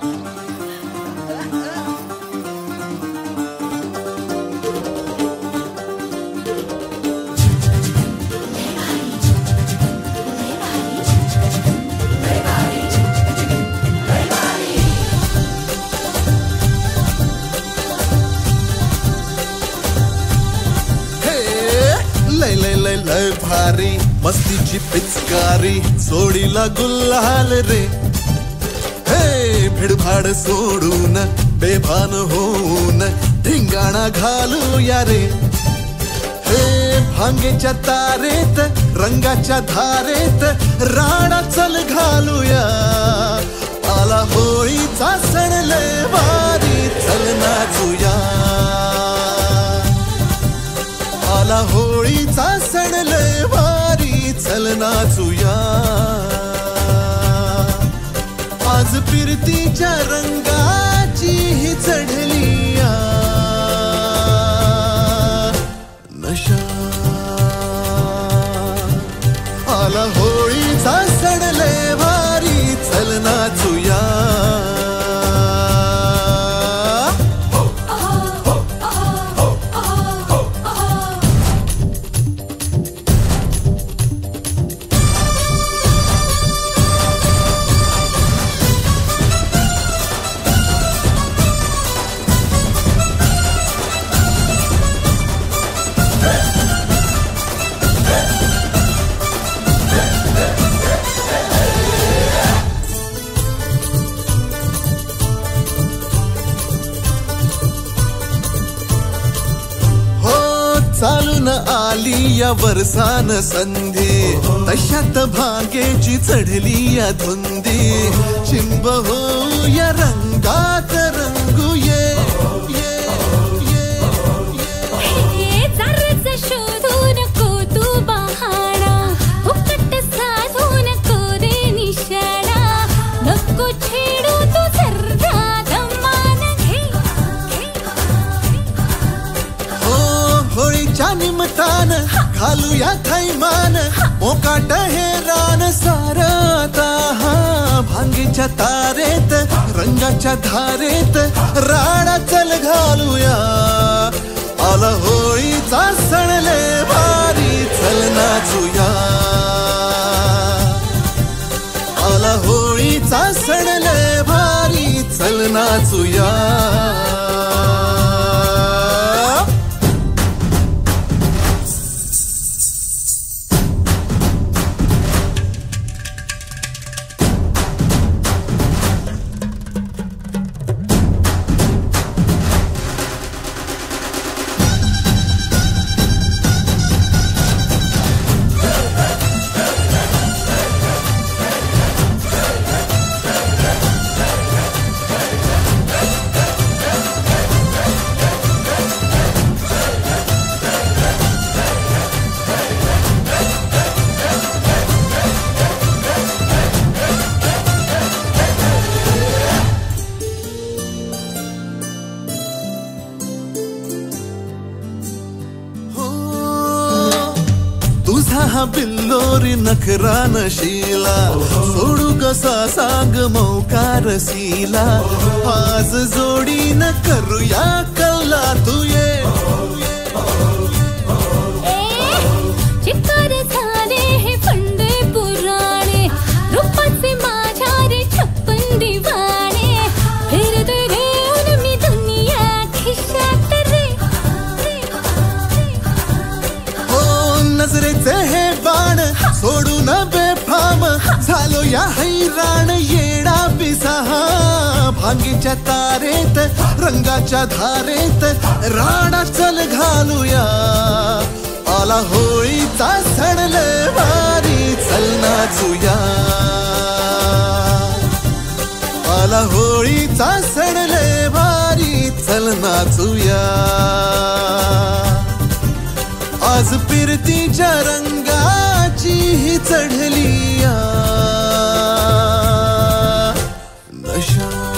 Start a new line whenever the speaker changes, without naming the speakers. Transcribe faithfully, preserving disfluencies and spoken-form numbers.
लय भारी मस्तीची पिचकारी सोडीला गुल्हाल रे. हे भिडभाड सोडून बेभान होऊन धिंगाणा घालूया रे. हे भांगेच्या तारेत रंगाच्या धारेत राणा चल घालूया. आला होळीचा सण लय भारी चल नाचूया. आला होळीचा सण लय भारी चल नाचूया. आज फिरतीच्या रंगाची ही चढलिया नशा. आला होळीचा सण लय भारी चल नाचूया. चालून आली या वर्षान संधी तशात भांगेची चढली या धुंदी. चिंब हो या रंगात रंगूये.
शोधून को तू बहाणा फुकट साधून को रे निशाणा. नको छेडू तू सर्दा दमान घे.
होळीच्या निमतान घालूया थैमान मोकाट हे रान सारता. भांगेच्या तारेत रंगाच्या धारेत राणा चल घालूया. आला होळीचा सण लय भारी चल नाचूया. आला होळीचा सण लय भारी चल नाचूया. तुझा हा बिल्लोरी नखरा नशीला सोडू कसा सांग मौकार सीला. आज जोडीन करूया कल्ला तू ये.
चित्कार झाले हे फंडे पुराणे रूपाचे माझ्या रे छप्पन दिवाणे. फिरते घेऊन मी दुनिया खिशात रे.
नजरेचे हे बाण सोडून बेफाम झालो या हैराण येडा पिसाहा. भांगेच्या तारेत रंगाच्या धारेत राणा चल घालूया. आला होळीचा सण लय भारी चल नाचूया. आला होळीचा सण लय भारी चल नाचूया. आज फिरतीच्या रंगाची ही चढलिया नशा.